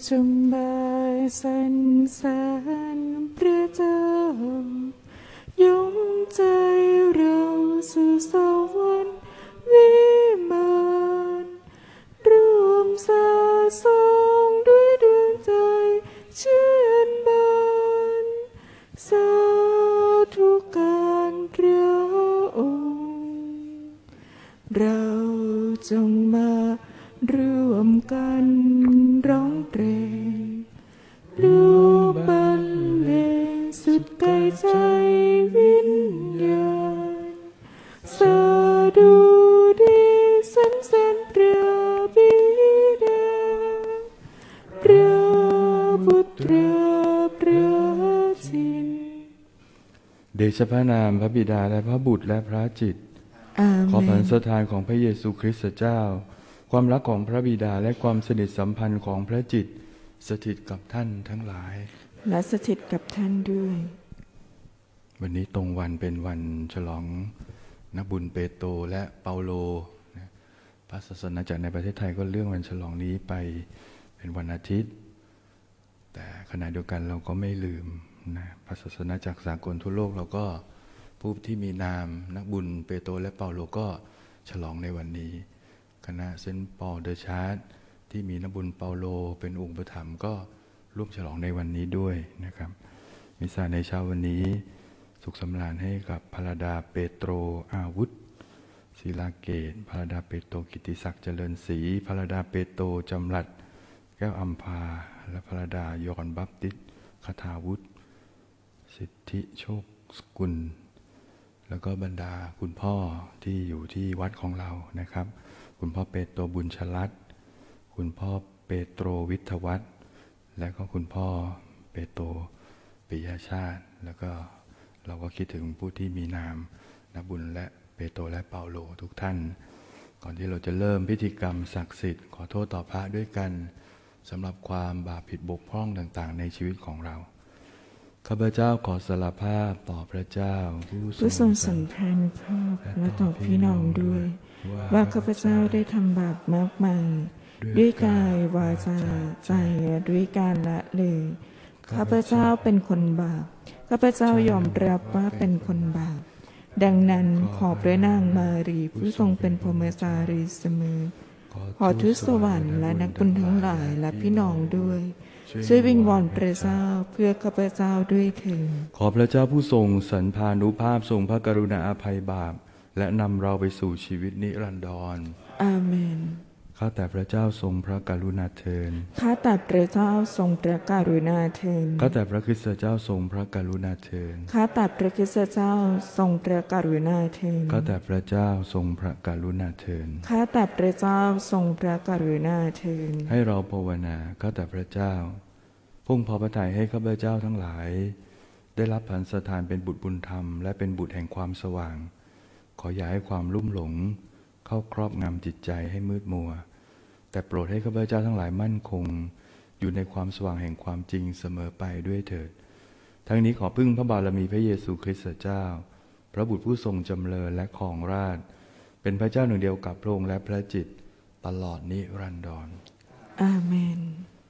จงบายสรรเสริญพระเจ้ายกใจเราสู่สวรรค์วิมานร่วมสาสงด้วยดวงใจชื่นบานสาธุการพระองค์เราจงมาร่วมกันร้องเพลงร่วมบรรเลงสุดกายใจวิญญาณสาธุดีสรรเสริญพระบิดาพระบุตรพระจิตเดชะพระนามพระบิดาและพระบุตรและพระจิตขอพระสถานของพระเยซูคริสต์เจ้าความรักของพระบิดาและความสนิทสัมพันธ์ของพระจิตสถิตกับท่านทั้งหลายและสถิตกับท่านด้วยวันนี้ตรงวันเป็นวันฉลองนักบุญเปโตรและเปาโลพระศาสนาจักรในประเทศไทยก็เลื่อนวันฉลองนี้ไปเป็นวันอาทิตย์แต่ขณะเดียวกันเราก็ไม่ลืมนะพระศาสนาจักรสากลทั่วโลกเราก็ผู้ที่มีนามนักบุญเปโตรและเปาโลก็ฉลองในวันนี้คณะเซนต์ปอลเดอชาร์ดที่มีนักบุญเปาโลเป็นองค์ประถมก็ร่วมฉลองในวันนี้ด้วยนะครับมิสซาในเช้าวันนี้สุขสำราญให้กับพระดาเปโตรอาวุธศิลาเกตพระดาเปโตรกิติศักดิ์เจริญศรีพระดาเปโตรจำรัดแก้วอัมพาและพระดายอนบัพติสคทาวุธสิทธิโชคสกุลแล้วก็บรรดาคุณพ่อที่อยู่ที่วัดของเรานะครับคุณพ่อเปโตรบุญชลัดคุณพ่อเปโตรวิทวัฒน์และก็คุณพ่อเปโตรปิยชาติแล้วก็เราก็คิดถึงผู้ที่มีนามนักบุญและเปโตรและเปาโลทุกท่านก่อนที่เราจะเริ่มพิธีกรรมศักดิ์สิทธิ์ขอโทษต่อพระด้วยกันสำหรับความบาปผิดบกพร่องต่างๆในชีวิตของเราข้าพเจ้าขอสารภาพต่อพระเจ้าผู้ทรงสัมพันธ์พ่อและต่อพี่น้องด้วยว่าข้าพเจ้าได้ทำบาปมากมายด้วยกายวาจาใจด้วยการละเลยข้าพเจ้าเป็นคนบาปข้าพเจ้ายอมรับว่าเป็นคนบาปดังนั้นขอพระนางมารีผู้ทรงเป็นพรหมจารีเสมอขอทูตสวรรค์และนักบุญทั้งหลายและพี่น้องด้วยช่วยวิงวอนพระเจ้าเพื่อข้าพเจ้าด้วยเถิดขอพระเจ้าผู้ทรงสันพานุภาพทรงพระกรุณาอภัยบาปและนำเราไปสู่ชีวิตนิรันดรอาเมนข้าแต่พระเจ้าทรงพระกรุณาเถิดข้าแต่พระเจ้าทรงพระกรุณาเถิดข้าแต่พระคริสต์เจ้าทรงพระกรุณาเถิดข้าแต่พระคริสต์เจ้าทรงพระกรุณาเถิดข้าแต่พระเจ้าทรงพระกรุณาเถิดข้าแต่พระเจ้าทรงพระกรุณาเถิดให้เราภาวนาข้าแต่พระเจ้าพุ่งพอพระทัยให้ข้าพเจ้าทั้งหลายได้รับพันสถานเป็นบุตรบุญธรรมและเป็นบุตรแห่งความสว่างขออย่าให้ความลุ่มหลงเข้าครอบงำจิตใจให้มืดมัวแต่โปรดให้ข้าพเจ้าทั้งหลายมั่นคงอยู่ในความสว่างแห่งความจริงเสมอไปด้วยเถิดทั้งนี้ขอพึ่งพระบารมีพระเยซูคริสต์เจ้าพระบุตรผู้ทรงจำเริญและครองราชย์เป็นพระเจ้าหนึ่งเดียวกับพระองค์และพระจิตตลอดนิรันดรอาเมน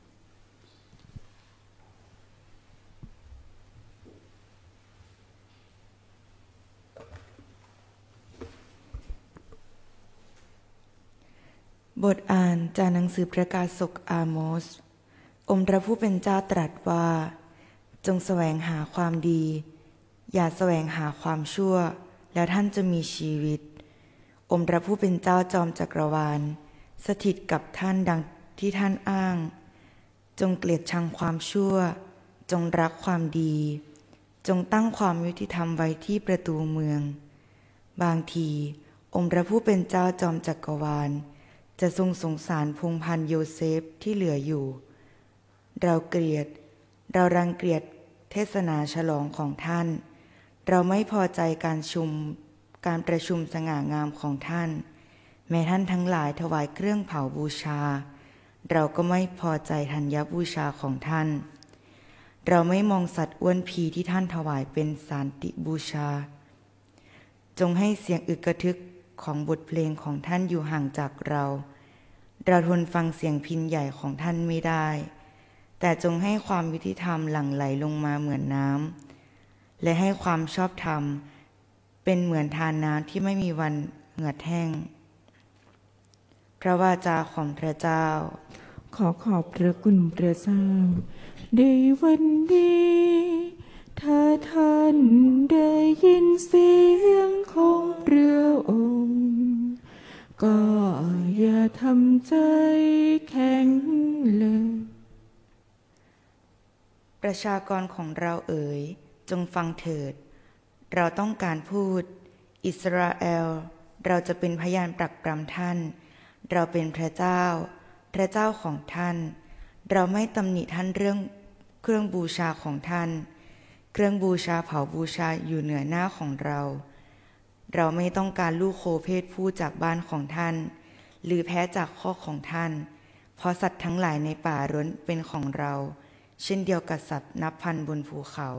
บทอ่านจากหนังสือประกาศกอาโมสองค์พระผู้เป็นเจ้าตรัสว่าจงแสวงหาความดีอย่าแสวงหาความชั่วแล้วท่านจะมีชีวิตองค์พระผู้เป็นเจ้าจอมจักรวาลสถิตกับท่านดังที่ท่านอ้างจงเกลียดชังความชั่วจงรักความดีจงตั้งความยุติธรรมไว้ที่ประตูเมืองบางทีองค์พระผู้เป็นเจ้าจอมจักรวาลจะทรงสงสารพงศ์พันธุ์โยเซฟที่เหลืออยู่เรารังเกียจเทศนาฉลองของท่านเราไม่พอใจการประชุมสง่างามของท่านแม้ท่านทั้งหลายถวายเครื่องเผาบูชาเราก็ไม่พอใจธัญบูชาของท่านเราไม่มองสัตว์อ้วนพีที่ท่านถวายเป็นสันติบูชาจงให้เสียงอึกกระทึกของบทเพลงของท่านอยู่ห่างจากเราทนฟังเสียงพิณใหญ่ของท่านไม่ได้แต่จงให้ความยุติธรรมหลั่งไหลลงมาเหมือนน้ำและให้ความชอบธรรมเป็นเหมือนทานน้ำที่ไม่มีวันเหือดแห้งพระวาจาของพระเจ้าขอขอบพระคุณพระเจ้าในวันนี้ถ้าท่านได้ยินเสียงของพระองค์ก็อย่าทำใจแข็งเลยประชากรของเราเอ๋ยจงฟังเถิดเราต้องการพูดอิสราเอลเราจะเป็นพยานปรักปรำท่านเราเป็นพระเจ้าพระเจ้าของท่านเราไม่ตำหนิท่านเรื่องเครื่องบูชาของท่านเครื่องบูชาเผาบูชาอยู่เหนือหน้าของเราเราไม่ต้องการลูกโคเพศผู้จากบ้านของท่านหรือแพะจากคอกของท่านเพราะสัตว์ทั้งหลายในป่าล้วนเป็นของเราเช่นเดียวกับสัตว์นับพันบนภูเขา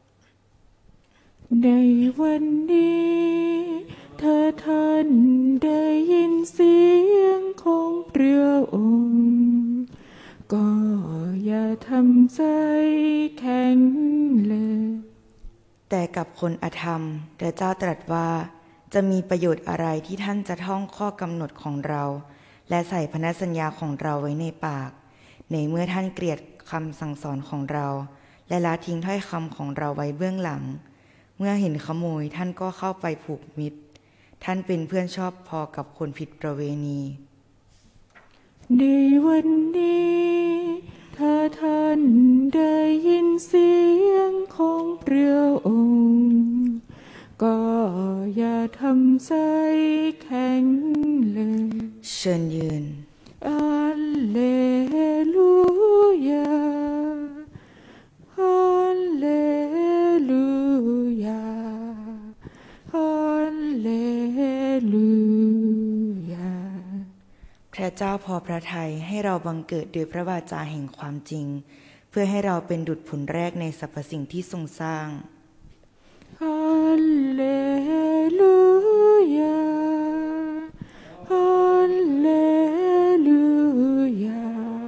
ในวันนี้ถ้าท่านได้ยินเสียงของพระองค์ก็อย่าทำใจแข็งเลยแต่กับคนอธรรมพระเจ้าตรัสว่าจะมีประโยชน์อะไรที่ท่านจะท่องข้อกำหนดของเราและใส่พันธสัญญาของเราไว้ในปากในเมื่อท่านเกลียดคำสั่งสอนของเราและละทิ้งถ้อยคำของเราไว้เบื้องหลังเมื่อเห็นขโมยท่านก็เข้าไปผูกมิตรท่านเป็นเพื่อนชอบพอกับคนผิดประเวณีในวันนี้ถ้าท่านได้ยินเสียงของพระองค์ก็อย่าทำใจแข็งเลยเชิญยืนอัลเลลูยาอัลเลลูยาอัลเลลูยาพระเจ้าพอพระทัยให้เราบังเกิดโดยพระวาจาแห่งความจริงเพื่อให้เราเป็นดุจผลแรกในสรรพสิ่งที่ทรงสร้างอัลเลลูยาอัลเลลูยา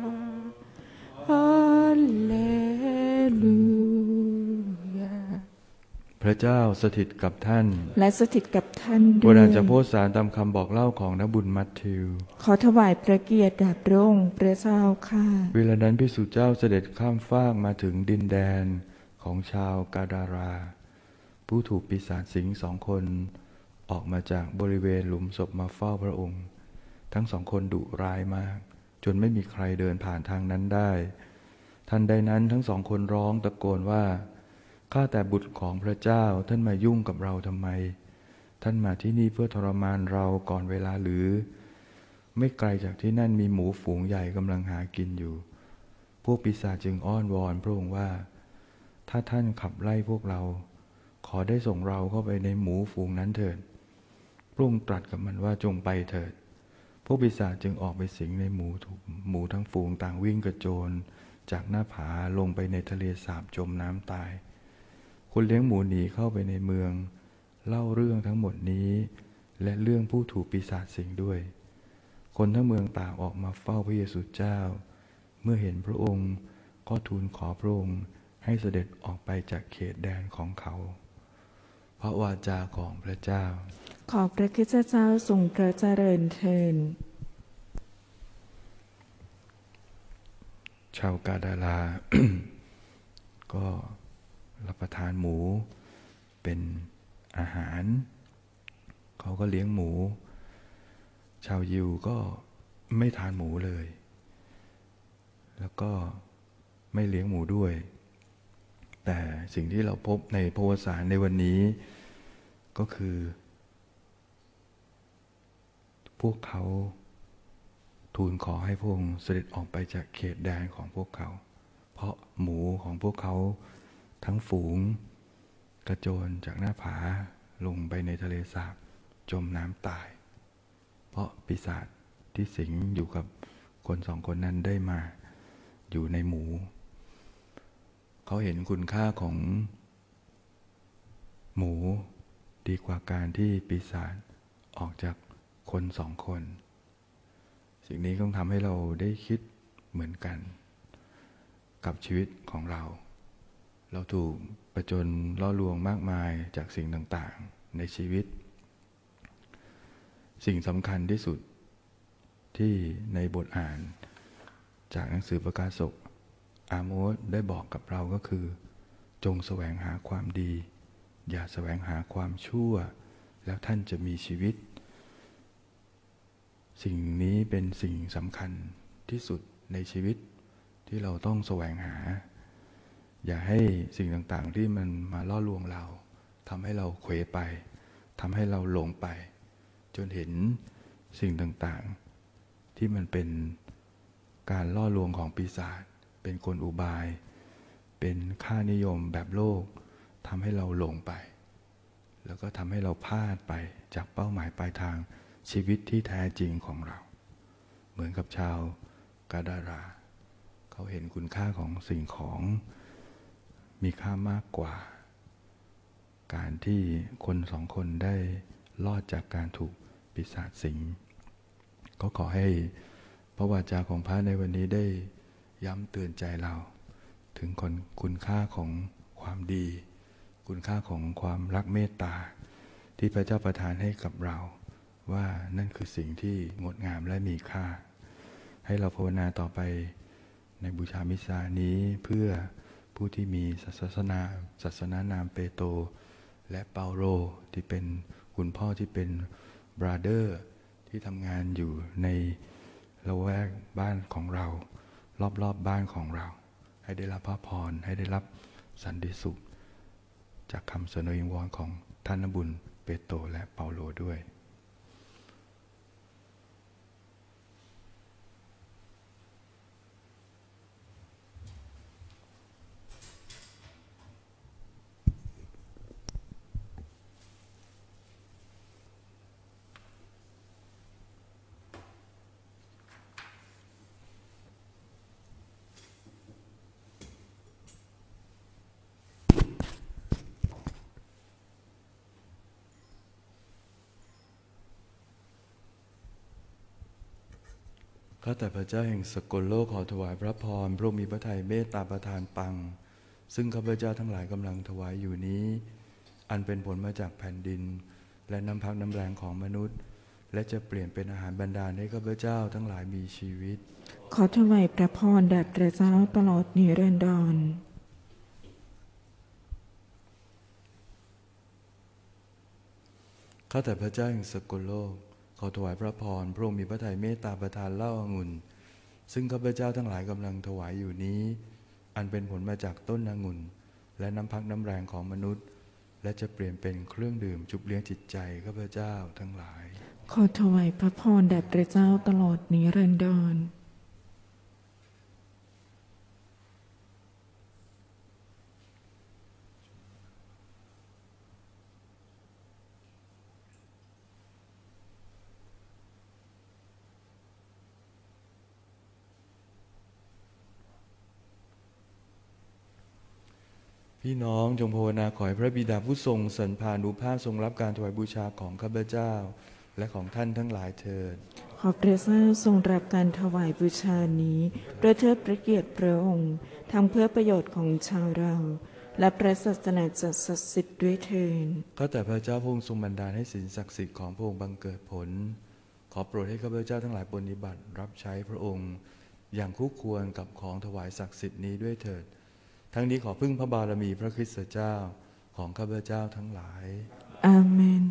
อัลเลลูยาพระเจ้าสถิตกับท่านและสถิตกับท่านด้วยบทอ่านจากพระสารตามคำบอกเล่าของนบุญมัทธิวขอถวายพระเกียรติแด่พระองค์พระเจ้าค่ะเวลานั้นภิกษุเจ้าเสด็จข้ามฟากมาถึงดินแดนของชาวกาดาราผู้ถูกปีศาจสิง2 คนออกมาจากบริเวณหลุมศพมาเฝ้าพระองค์ทั้ง2 คนดุร้ายมากจนไม่มีใครเดินผ่านทางนั้นได้ทันใดนั้นทั้ง2 คนร้องตะโกนว่าข้าแต่บุตรของพระเจ้าท่านมายุ่งกับเราทำไมท่านมาที่นี่เพื่อทรมานเราก่อนเวลาหรือไม่ไกลจากที่นั่นมีหมูฝูงใหญ่กำลังหากินอยู่พวกปีศาจจึงอ้อนวอนพระองค์ว่าถ้าท่านขับไล่พวกเราขอได้ส่งเราเข้าไปในหมูฝูงนั้นเถิดพระองค์ตรัสกับมันว่าจงไปเถิดพวกปีศาจจึงออกไปสิงในหมูทั้งฝูงต่างวิ่งกระโจนจากหน้าผาลงไปในทะเลสาบจมน้ำตายคนเลี้ยงหมูหนีเข้าไปในเมืองเล่าเรื่องทั้งหมดนี้และเรื่องผู้ถูกปีศาจสิงด้วยคนทั้งเมืองต่างออกมาเฝ้าพระเยซูเจ้าเมื่อเห็นพระองค์ก็ทูลขอพระองค์ให้เสด็จออกไปจากเขตแดนของเขาพระวาจาของพระเจ้าขอพระคริสต์เจ้าทรงพระเจริญเถิดชาวกาดารา ก็รับประทานหมูเป็นอาหารเขาก็เลี้ยงหมูชาวยิวก็ไม่ทานหมูเลยแล้วก็ไม่เลี้ยงหมูด้วยแต่สิ่งที่เราพบในพระวสารในวันนี้ก็คือพวกเขาทูลขอให้พระองค์เสด็จออกไปจากเขตแดนของพวกเขาเพราะหมูของพวกเขาทั้งฝูงกระโจนจากหน้าผาลงไปในทะเลสาบจมน้ำตายเพราะปีศาจที่สิงอยู่กับคน2 คนนั้นได้มาอยู่ในหมูเขาเห็นคุณค่าของหมูดีกว่าการที่ปีศาจออกจากคน2 คนสิ่งนี้ต้องทำให้เราได้คิดเหมือนกันกับชีวิตของเราถูกประจนล่อลวงมากมายจากสิ่งต่างๆในชีวิตสิ่งสำคัญที่สุดที่ในบทอ่านจากหนังสือประกาศกอาโมสได้บอกกับเราก็คือจงแสวงหาความดีอย่าแสวงหาความชั่วแล้วท่านจะมีชีวิตสิ่งนี้เป็นสิ่งสำคัญที่สุดในชีวิตที่เราต้องแสวงหาอย่าให้สิ่งต่างๆที่มันมาล่อลวงเราทำให้เราเขวไปทำให้เราหลงไปจนเห็นสิ่งต่างๆที่มันเป็นการล่อลวงของปีศาจเป็นกลอุบายเป็นค่านิยมแบบโลกทำให้เราหลงไปแล้วก็ทำให้เราพลาดไปจากเป้าหมายปลายทางชีวิตที่แท้จริงของเราเหมือนกับชาวกาดาราเขาเห็นคุณค่าของสิ่งของมีค่ามากกว่าการที่คนสองคนได้รอดจากการถูกปีศาจสิงก็ขอให้พระวาจาของพระในวันนี้ได้ย้ำเตือนใจเราถึงคุณค่าของความดีคุณค่าของความรักเมตตาที่พระเจ้าประทานให้กับเราว่านั่นคือสิ่งที่งดงามและมีค่าให้เราภาวนาต่อไปในบูชามิสซานี้เพื่อผู้ที่มีศาสนานามเปโตรและเปาโลที่เป็นคุณพ่อที่เป็นบราเดอร์ที่ทำงานอยู่ในละแวกบ้านของเรารอบบ้านของเราให้ได้รับพระพรให้ได้รับสันติสุขจากคำเสนอวิงวอนของท่านบุญเปโตรและเปาโลด้วยข้าแต่พระเจ้าแห่งสกลโลกขอถวายพระพรพระองค์มีพระทัยเมตตาประทานปังซึ่งข้าพเจ้าทั้งหลายกำลังถวายอยู่นี้อันเป็นผลมาจากแผ่นดินและน้ำพักน้ำแรงของมนุษย์และจะเปลี่ยนเป็นอาหารบรรดาลให้ข้าพเจ้าทั้งหลายมีชีวิตขอถวายพระพรแด่พระเจ้าตลอดนิรันดรข้าแต่พระเจ้าแห่งสกลโลกขอถวายพระพรพระองค์มีพระทัยเมตตาประทานเหล้าองุ่นซึ่งข้าพเจ้าทั้งหลายกำลังถวายอยู่นี้อันเป็นผลมาจากต้นองุ่นและน้ำพักน้ำแรงของมนุษย์และจะเปลี่ยนเป็นเครื่องดื่มจุบเลี้ยงจิตใจข้าพเจ้าทั้งหลายขอถวายพระพรแด่พระเจ้าตลอดนิรันดรพี่น้องจงภาวนาขอให้พระบิดาผู้ทรงสรรพานุภาพทรงรับการถวายบูชาของข้าพเจ้าและของท่านทั้งหลายเถิดขอพระเจ้าทรงรับการถวายบูชานี้เพื่อเทิดพระเกียรติพระองค์ทำเพื่อประโยชน์ของชาวเราและพระศาสนาจักรศักดิ์สิทธิ์ด้วยเถิดข้าแต่พระเจ้าพระองค์ทรงบันดาลให้ศีลศักดิ์สิทธิ์ของพระองค์บังเกิดผลขอโปรดให้ข้าพเจ้าทั้งหลายปฏิบัติรับใช้พระองค์อย่างคู่ควรกับของถวายศักดิ์สิทธิ์นี้ด้วยเถิดทั้งนี้ขอพึ่งพระบารมีพระคริสต์เจ้าของข้าพเจ้าทั้งหลายอาเมน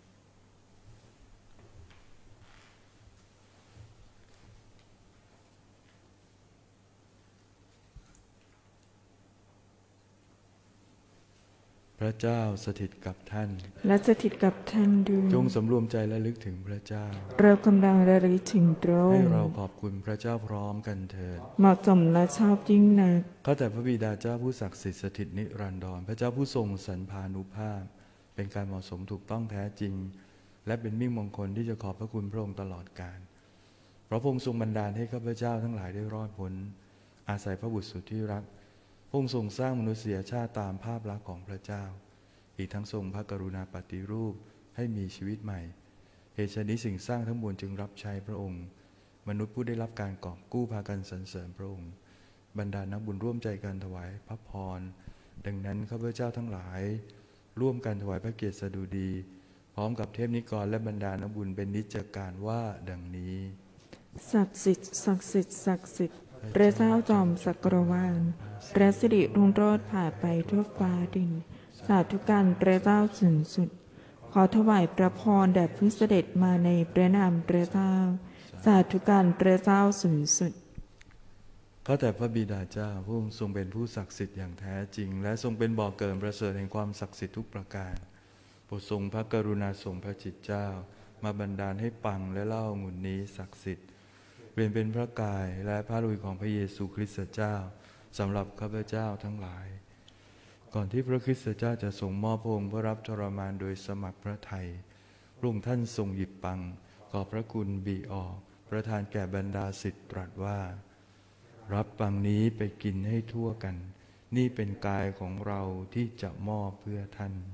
พระเจ้าสถิตกับท่านและสถิตกับท่านด้วยจงสำรวมใจและลึกถึงพระเจ้าเรากำลังระลึกถึงพระองค์ให้เราขอบคุณพระเจ้าพร้อมกันเถิดเหมาะสมและชอบยิ่งนักข้าแต่พระบิดาเจ้าผู้ศักดิ์สิทธิ์สถิตนิรันดรพระเจ้าผู้ทรงสรรพานุภาพเป็นการเหมาะสมถูกต้องแท้จริงและเป็นมิ่งมงคลที่จะขอบพระคุณพระองค์ตลอดกาลเพราะพระองค์ทรงบันดาลให้ข้าพเจ้าทั้งหลายได้รอดพ้นอาศัยพระบุตรสุดที่รักพระองค์ทรงสร้างมนุษยชาติตามภาพลักษณ์ของพระเจ้าอีกทั้งทรงพระกรุณาปฏิรูปให้มีชีวิตใหม่เหตุฉะนี้สิ่งสร้างทั้งมวลจึงรับใช้พระองค์มนุษย์ผู้ได้รับการกอบกู้พากันสรรเสริญพระองค์บรรดานักบุญร่วมใจกันถวายพระพรดังนั้นข้าพเจ้าทั้งหลายร่วมกันถวายพระเกียรติสดุดีพร้อมกับเทพนิกรและบรรดานักบุญเป็นนิจการว่าดังนี้ศักดิ์สิทธิ์ศักดิ์สิทธิ์ศักดิ์สิทธิ์พระเจ้าจอมจักรวาลพระสิริรุ่งโรจน์ผ่าไปทั่วฟ้าดินสาธุการพระเจ้าสูงสุดขอถวายพระพรแด่ผู้เสด็จมาในพระนามพระเจ้าสาธุการพระเจ้าสูงสุดข้าแต่พระบิดาเจ้าผู้ทรงเป็นผู้ศักดิ์สิทธิ์อย่างแท้จริงและทรงเป็นบ่อเกิดประเสริฐแห่งความศักดิ์สิทธิ์ทุกประการโปรดทรงพระกรุณาทรงพระจิตเจ้ามาบันดาลให้ปังและเล่าองุ่นนี้ศักดิ์สิทธิ์เปลี่ยนเป็นพระกายและพระโลหิตของพระเยซูคริสต์เจ้าสำหรับข้าพเจ้าทั้งหลายก่อนที่พระคริสต์เจ้าจะทรงมอบพระองค์เพื่อรับทรมานโดยสมัครพระทัยพระองค์ท่านทรงหยิบปังขอบพระคุณบีออกประทานแก่บรรดาศิษย์ตรัสว่ารับปังนี้ไปกินให้ทั่วกันนี่เป็นกายของเราที่จะมอบเพื่อท่าน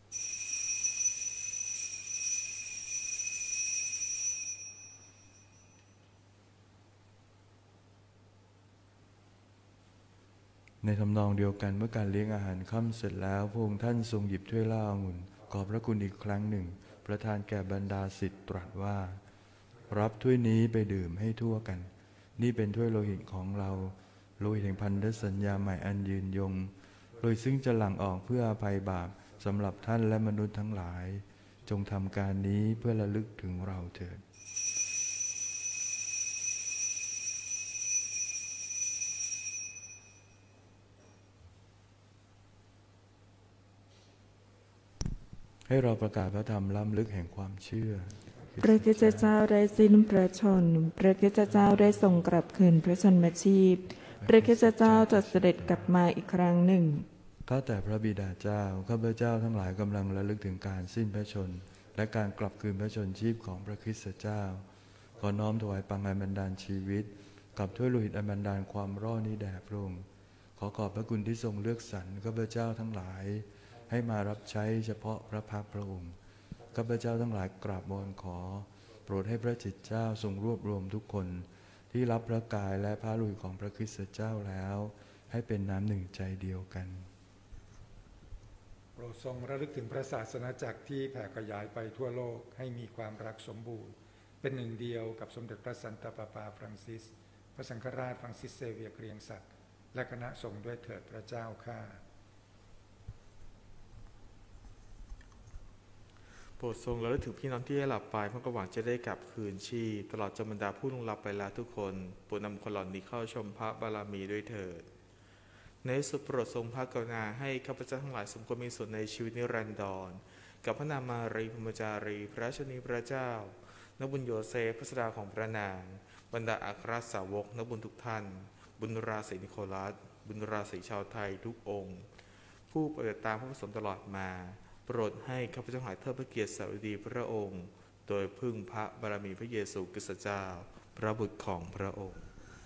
ในทำนองเดียวกันเมื่อการเลี้ยงอาหารค่ำเสร็จแล้วพระองค์ท่านทรงหยิบถ้วยเหล้าองุ่นขอบพระคุณอีกครั้งหนึ่งประทานแก่บรรดาศิษย์ตรัสว่ารับถ้วยนี้ไปดื่มให้ทั่วกันนี่เป็นถ้วยโลหิตของเราโลหิตแห่งพันธสัญญาใหม่อันยืนยงโดยซึ่งจะหลั่งออกเพื่ออภัยบาปสำหรับท่านและมนุษย์ทั้งหลายจงทำการนี้เพื่อระลึกถึงเราเถิดให้เราประกาศพระธรรมล้ำลึกแห่งความเชื่อพระคริสต์เจ้าได้สิ้นพระชนม์พระคริสต์เจ้าได้ทรงกลับคืนพระชนมชีพพระคริสต์เจ้าจะเสด็จกลับมาอีกครั้งหนึ่งข้าแต่พระบิดาเจ้าข้าพเจ้าทั้งหลายกำลังระลึกถึงการสิ้นพระชนม์และการกลับคืนพระชนชีพของพระคริสต์เจ้าขอน้อมถวายปังอันบันดาลชีวิตกับถ้วยโลหิตอันบันดาลความรอดนี้แด่พระองค์ขอขอบพระคุณที่ทรงเลือกสรรข้าพเจ้าทั้งหลายให้มารับใช้เฉพาะพระพักพระองค์ข้าพเจ้าทั้งหลายกราบวอนขอโปรดให้พระจิตเจ้าทรงรวบรวมทุกคนที่รับพระกายและพระโลหิตของพระคริสต์เจ้าแล้วให้เป็นน้ำหนึ่งใจเดียวกันโปรดทรงระลึกถึงพระศาสนาจักรที่แผ่ขยายไปทั่วโลกให้มีความรักสมบูรณ์เป็นหนึ่งเดียวกับสมเด็จพระสันตะปาปาฟรังซิสพระสังฆราชฟรังซิสเซเวียร์เกรียงศักดิ์และคณะสงฆ์ด้วยเถิดพระเจ้าข้าโปรดทรงระลึกถึงพี่น้องที่ได้หลับไปเพื่อหวังจะได้กลับคืนชีพตลอดจนบรรดาผู้ล่วงลับไปแล้วทุกคนโปรดนำคนเหล่านี้เข้าชมพระบารมีด้วยเถิดในสุดโปรดทรงพระกรุณาให้ข้าพเจ้าทั้งหลายสมควรมีส่วนในชีวิตนิรันดรกับพระนางมารีพรหมจารีพระราชนีพระเจ้านักบุญโยเซฟพระสดาของพระนางบรรดาอัครสาวกนักบุญทุกท่านบุญราศีนิโคลัสบุญราศีชาวไทยทุกองค์ผู้ปฏิบัติตามพระประสงค์ตลอดมาโปรดให้ข้าพเจ้าหายเทิดพระเกียรติสดุดีพระองค์โดยพึ่งพระบารมีพระเยซูคริสต์เจ้าพระบุตรของพระองค์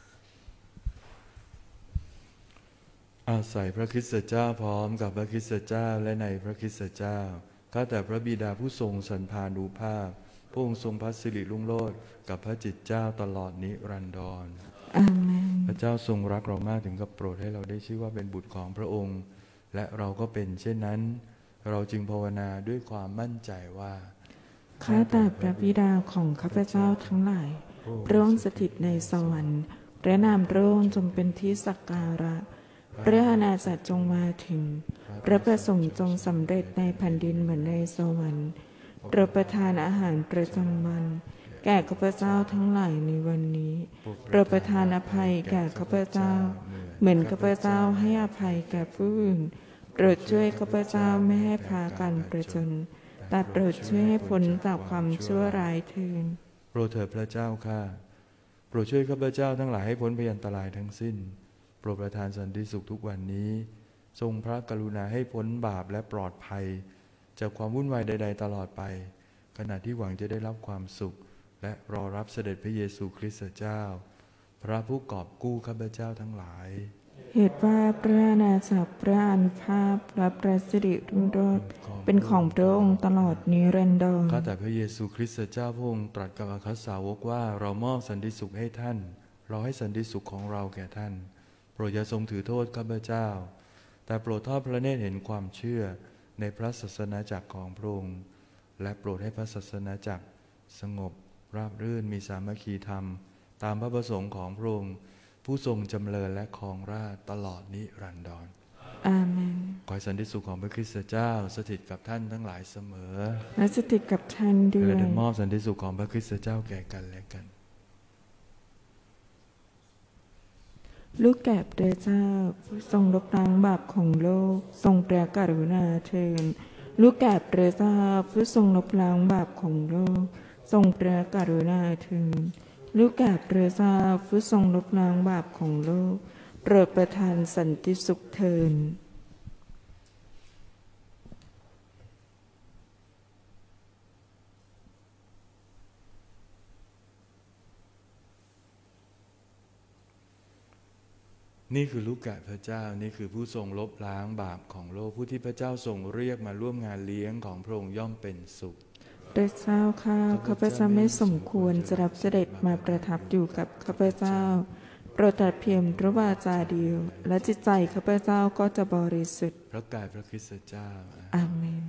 อาศัยพระคริสต์เจ้าพร้อมกับพระคริสต์เจ้าและในพระคริสต์เจ้าข้าแต่พระบิดาผู้ทรงสันพานุภาพพระองค์ทรงพระสิริรุ่งโรจน์กับพระจิตเจ้าตลอดนิรันดรอาเมนพระเจ้าทรงรักเรามากถึงกับโปรดให้เราได้ชื่อว่าเป็นบุตรของพระองค์และเราก็เป็นเช่นนั้นเราจึงภาวนาด้วยความมั่นใจว่าข้าแต่พระบิดาของข้าพเจ้าทั้งหลายพระองค์สถิตในสวรรค์พระนามพระองค์จงเป็นที่สักการะพระอาณาจักรจงมาถึงพระประสงค์จงสำเร็จในแผ่นดินเหมือนในสวรรค์โปรดประทานอาหารประจำวันแก่ข้าพเจ้าทั้งหลายในวันนี้โปรดประทานอภัยแก่ข้าพเจ้าเหมือนข้าพเจ้าให้อภัยแก่ผู้อื่นโปรดช่วยข้าพเจ้าไม่ให้พากันประจนแต่โปรดช่วยให้พ้นจากความชั่วร้ายเถิดโปรดเถิดพระเจ้าข้าโปรดช่วยข้าพเจ้าทั้งหลายให้พ้นพยันตรายทั้งสิ้นโปรดประทานสันติสุขทุกวันนี้ทรงพระกรุณาให้พ้นบาปและปลอดภัยจากความวุ่นวายใดๆตลอดไปขณะที่หวังจะได้รับความสุขและรอรับเสด็จพระเยซูคริสต์เจ้าพระผู้กอบกู้ข้าพเจ้าทั้งหลายเหตุว่าพระอาณาจักรพระอานุภาพและพระสิริรุ่งโรจน์เป็นของพระองค์ตลอดนิรันดรข้าแต่พระเยซูคริสต์เจ้าพระองค์ตรัสกับอัครสาวกว่าเรามอบสันติสุขให้ท่านเราให้สันติสุขของเราแก่ท่านโปรดอย่าทรงถือโทษข้าพเจ้าแต่โปรดทอดพระเนตรเห็นความเชื่อในพระศาสนาจักรของพระองค์และโปรดให้พระศาสนาจักรสงบราบรื่นมีสามัคคีธรรมตามพระประสงค์ของพระองค์ผู้ทรงจำเริญและครองราชย์ตลอดนิรันดรอาเมนขอสันติสุขของพระคริสต์เจ้าสถิตกับท่านทั้งหลายเสมอและสถิตกับท่านด้วยและได้มอบสันติสุขของพระคริสต์เจ้าแก่กันและกันลูกแก่พระเจ้าผู้ทรงลบล้างบาปของโลกทรงพระกรุณาเถิดลูกแก่พระเจ้าผู้ทรงลบล้างบาปของโลกทรงพระกรุณาเถิดลูกแก่พระเจ้าผู้ทรงลบล้างบาปของโลกโปรดประทานสันติสุขเถิดนี่คือลูกแกะพระเจ้านี่คือผู้ทรงลบล้างบาปของโลกผู้ที่พระเจ้าทรงเรียกมาร่วมงานเลี้ยงของพระองค์ย่อมเป็นสุขพระเจ้าข้าพเจ้าไม่สมควรจะรับเสด็จมาประทับอยู่กับข้าพเจ้าโปรดตรัสเพียงพระวาจาเดียวและจิตใจข้าพเจ้าก็จะบริสุทธิ์พระกายพระคริสต์เจ้าอาเมน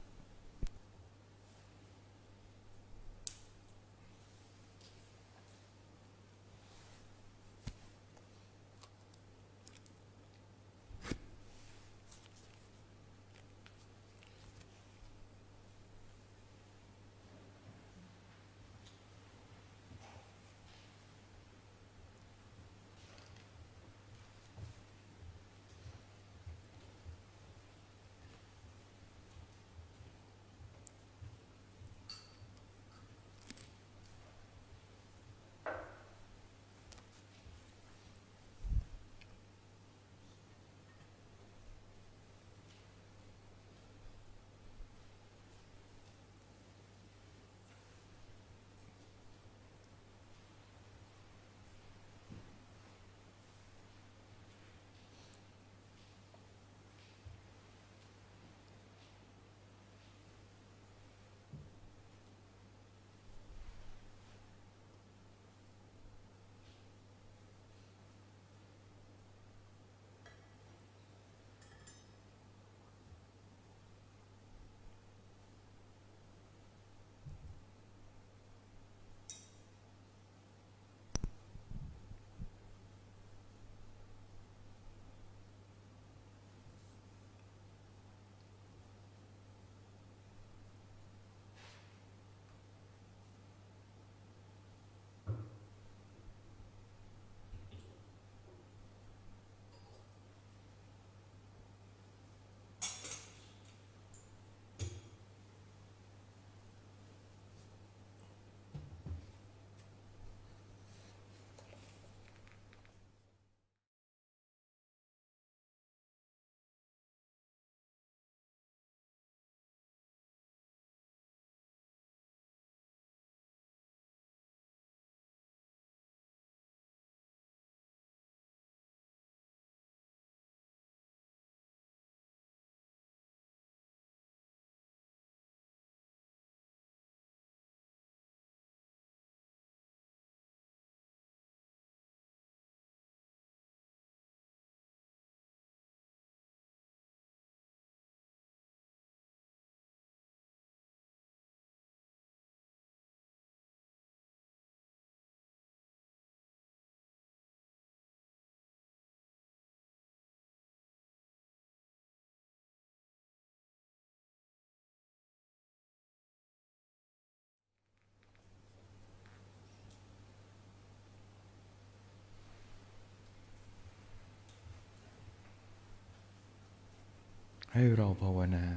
ให้เราภาวนา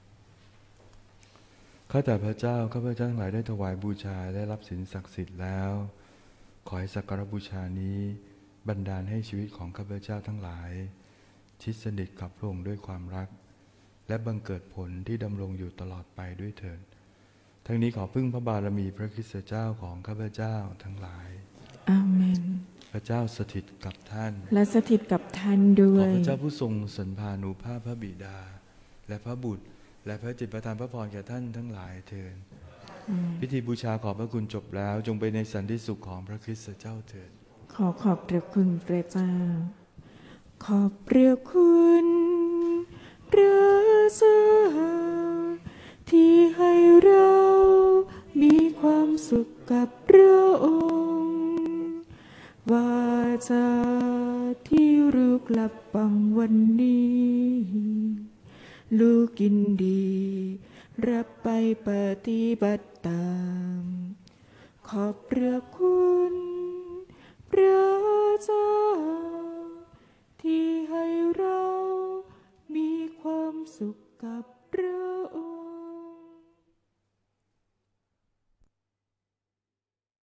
ข้าแต่พระเจ้าข้าพเจ้าทั้งหลายได้ถวายบูชาได้รับศีลศักดิ์สิทธิ์แล้วขอให้สักการบูชานี้บันดาลให้ชีวิตของข้าพเจ้าทั้งหลายชิดสนิทกับพระองค์ด้วยความรักและบังเกิดผลที่ดำรงอยู่ตลอดไปด้วยเถิดทั้งนี้ขอพึ่งพระบารมีพระคริสต์เจ้าของข้าพเจ้าทั้งหลายอาเมนพระเจ้าสถิตกับท่านและสถิตกับท่านด้วยขอพระเจ้าผู้ทรงสันพานุภาพพระบิดาและพระบุตรและพระจิตประทานพระพรแก่ท่านทั้งหลายเถิดพิธีบูชาขอบพระคุณจบแล้วจงไปในสันติสุขของพระคริสต์เจ้าเถิดขอบพระคุณพระเจ้าขอบพระคุณพระเจ้าที่ให้เรามีความสุขกับพระองค์วาจาที่ลูกหลับฟังวันนี้ลูกกินดีรับไปปฏิบัติตามขอบพระคุณ